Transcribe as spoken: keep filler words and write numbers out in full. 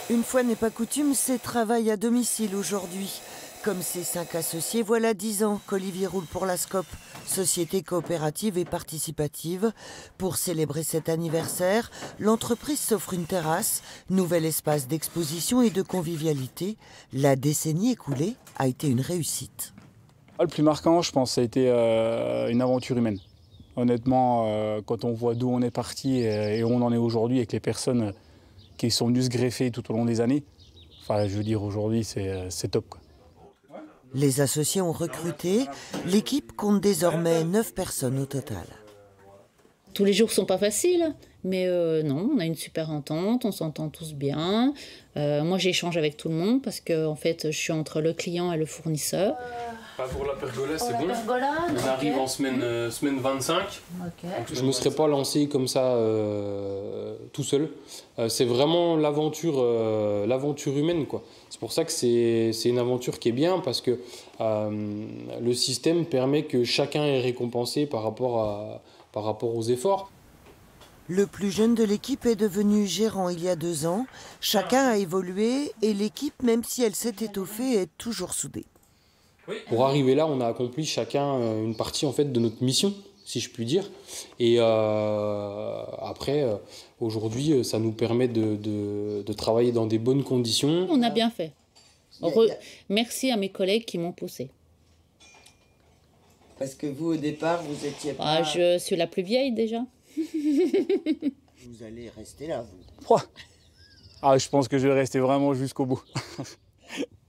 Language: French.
Une fois n'est pas coutume, c'est travail à domicile aujourd'hui. Comme ses cinq associés, voilà dix ans qu'Olivier roule pour la SCOP, Société coopérative et participative. Pour célébrer cet anniversaire, l'entreprise s'offre une terrasse, nouvel espace d'exposition et de convivialité. La décennie écoulée a été une réussite. Le plus marquant, je pense, ça a été euh, une aventure humaine. Honnêtement, euh, quand on voit d'où on est parti et, et où on en est aujourd'hui avec les personnes qui sont venues se greffer tout au long des années, enfin, je veux dire, aujourd'hui, c'est top, quoi. Les associés ont recruté. L'équipe compte désormais neuf personnes au total. Tous les jours ne sont pas faciles, mais euh, non, on a une super entente, on s'entend tous bien. Euh, moi, j'échange avec tout le monde parce que en fait, je suis entre le client et le fournisseur. Pas pour la pergola, c'est bon. Pergola, on okay. arrive en semaine, euh, semaine vingt-cinq. Okay. Je ne me serais pas lancé comme ça euh, tout seul. Euh, c'est vraiment l'aventure euh, l'aventure humaine, quoi. C'est pour ça que c'est une aventure qui est bien parce que euh, le système permet que chacun est récompensé par rapport, à, par rapport aux efforts. Le plus jeune de l'équipe est devenu gérant il y a deux ans. Chacun a évolué et l'équipe, même si elle s'est étoffée, est toujours soudée. Pour arriver là, on a accompli chacun une partie en fait de notre mission, si je puis dire. Et euh, après, euh, aujourd'hui, ça nous permet de, de, de travailler dans des bonnes conditions. On a bien fait. Re Merci à mes collègues qui m'ont poussé. Parce que vous, au départ, vous étiez pas... Ah, je suis la plus vieille déjà. Vous allez rester là, vous. Ah, je pense que je vais rester vraiment jusqu'au bout.